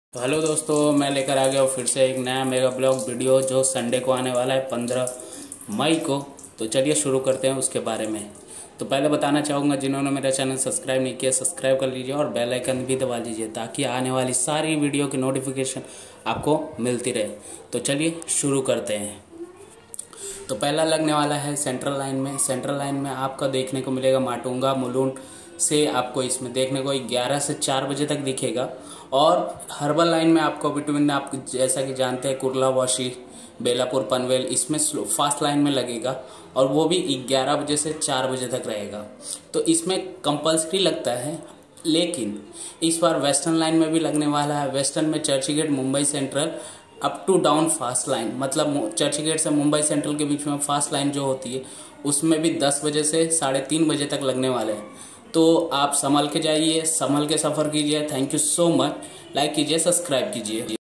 तो हेलो दोस्तों, मैं लेकर आ गया हूँ फिर से एक नया मेगा ब्लॉग वीडियो जो संडे को आने वाला है 15 मई को। तो चलिए शुरू करते हैं उसके बारे में। तो पहले बताना चाहूँगा, जिन्होंने मेरा चैनल सब्सक्राइब नहीं किया सब्सक्राइब कर लीजिए और बेल आइकन भी दबा लीजिए ताकि आने वाली सारी वीडियो की नोटिफिकेशन आपको मिलती रहे। तो चलिए शुरू करते हैं। तो पहला लगने वाला है सेंट्रल लाइन में। सेंट्रल लाइन में आपका देखने को मिलेगा माटुंगा मुलुंड से आपको इसमें देखने को 11 से 4 बजे तक दिखेगा। और हर्बल लाइन में आपको बिटवीन आप जैसा कि जानते हैं कुर्ला वाशी बेलापुर पनवेल इसमें फास्ट लाइन में लगेगा और वो भी 11 बजे से 4 बजे तक रहेगा। तो इसमें कंपल्सरी लगता है, लेकिन इस बार वेस्टर्न लाइन में भी लगने वाला है। वेस्टर्न में Churchgate Mumbai central up to down fast line, मतलब चर्चगेट से मुंबई सेंट्रल के बीच में फास्ट लाइन जो होती है उसमें भी 10 बजे से 3:30 बजे तक लगने वाले हैं। तो आप संभल के जाइए, संभल के सफ़र कीजिए। Thank you so much. Like कीजिए, सब्सक्राइब कीजिए।